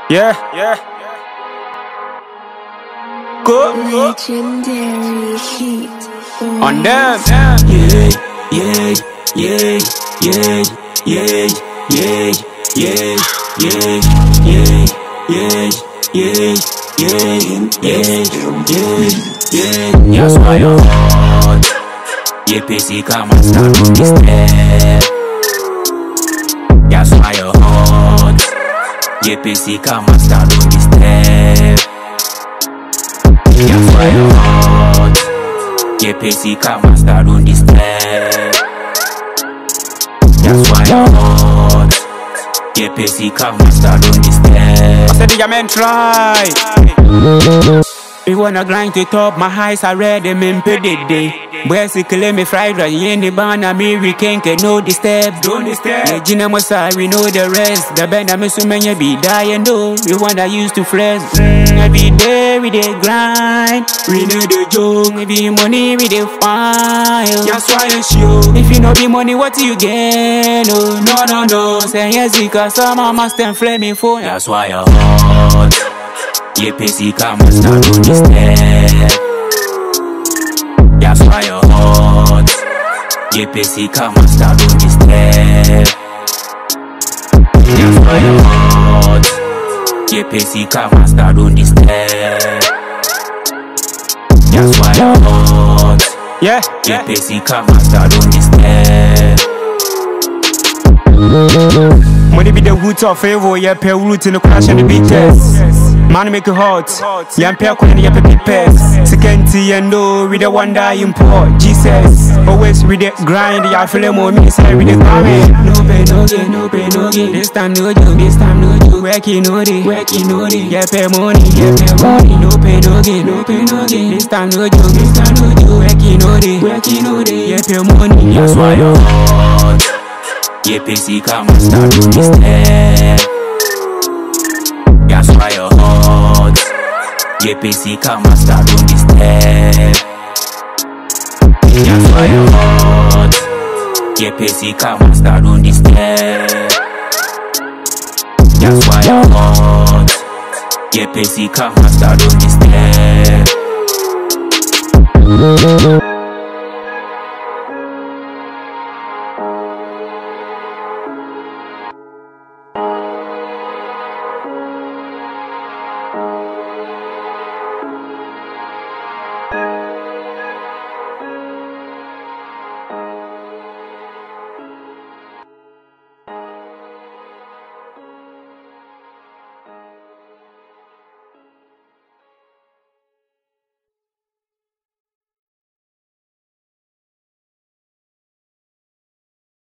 Yeah. Go. Legendary heat. On them. That's why you're hot. Yeah, PC, come and start on this step. That's why you're hot. Yeah, PC, come and start on this step. That's why you're hot. Yeah, PC, come and start on this step. That's why you're hot. Yeah, PC, come and start on this step. I said the man try. You wanna grind to top, my highs are ready, men day. Basically, me fried rice in the banana, me we can't get no the steps. Don't the steps. The Gina Mosa, we know the rest. The band I'm so many be dying though. You wanna use to fresh. Every day we dey grind. We know the joke. Every money we dey file. That's why it's you. If you know the money, what do you get? No. Say yes, because some must and flame me for. That's why you're hot. Yeah, PC, come and start on this step. That's why you're hot. Yeah, PC, come and start on this step. That's why you're hot. Yeah, PC, come and start on this step. That's why you're hot. Yeah, PC, come and start on this step. Money be the root of favor, yeah, pay root in the crash and the beaters. Man make it hot, yeah, pay coin, yeah, pay pets. Security and no, with the one that import, Jesus. Always with the grind, yeah, I feel more me, say with the garment. No pay, no gain. This time no joke, working no day, yeah, pay money. No pay, no gain. This time no joke, working no day, yeah, pay money. That's why you're hot. Yeah, PC, come and start on this step. That's why you're hot. Yeah, PC, come and start on this step. That's why you're hot. Yeah, PC, come and start on this step. That's why you're hot. Yeah, PC, come and start on this step.